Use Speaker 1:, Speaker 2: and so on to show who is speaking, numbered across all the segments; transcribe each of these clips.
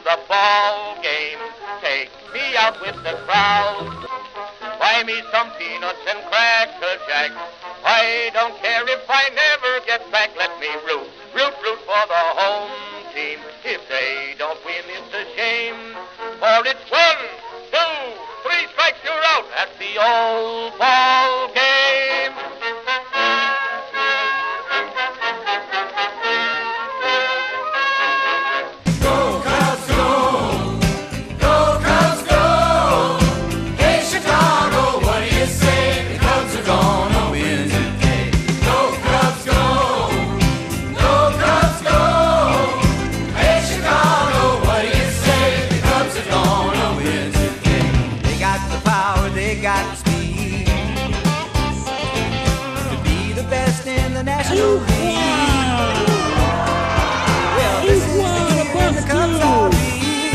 Speaker 1: the ball game. Take me out with the crowd. Buy me some peanuts and Cracker Jack. I don't care if I never get back. Let me root for the home team. If they don't win, it's a shame. For it's 1, 2, 3 strikes, you're out at the old ball game.
Speaker 2: Go, Cubs, go! Go, Cubs, go! Hey, Chicago, what do you say? The Cubs are gonna win today. Go, Cubs, go! Go, Cubs, go! Hey, Chicago, what do you say? The Cubs are gonna win today. They got the power, they got the speed to be the best in the National League. Well, this is the game the Cubs are beat.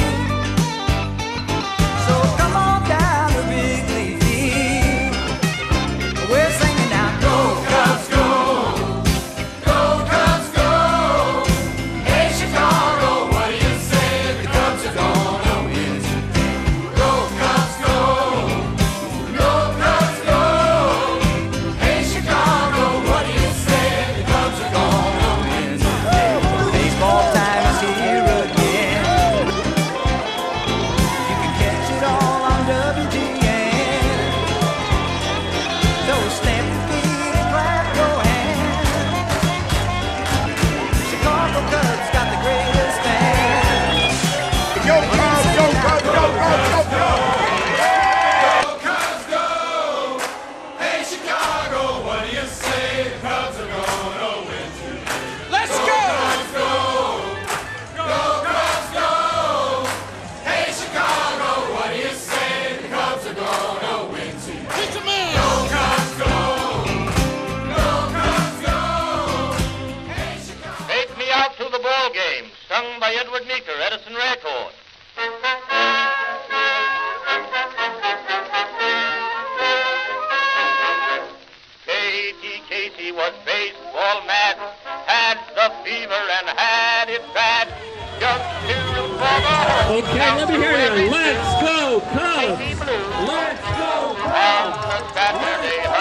Speaker 2: So come on down to Wrigley Field. We're singing now, go Cubs, go! Go Cubs, go! Hey Chicago, what do you say? The Cubs are gonna win today. Go Cubs, go! Go Cubs, go! Hey Chicago, what do you say? The Cubs are gonna win today. Baseball time is here again. You can catch it all on WGN. So stamp your feet and clap your hands. Chicago Cubs got the greatest fans.
Speaker 3: Go, Cubs, go, Cubs, go, Cubs, go!
Speaker 2: Go Cubs, go! Hey Chicago, what do you say? The Cubs are gonna win today. Let's go! Cubs, go! Go Cubs, go! Hey Chicago, what do you say? The Cubs are gonna win today. Go Cubs, go! Go Cubs, go! Hey Chicago.
Speaker 1: Take me out to the ball game, sung by Edward Meeker, Edison Record. Katie Casey was baseball mad, had the fever and had it bad. Just to root for the home.
Speaker 4: Okay, let me hear you. Let's go, Cubs!
Speaker 1: Casey Blue.
Speaker 4: Let's go,
Speaker 1: And
Speaker 4: Cubs!
Speaker 1: the Saturday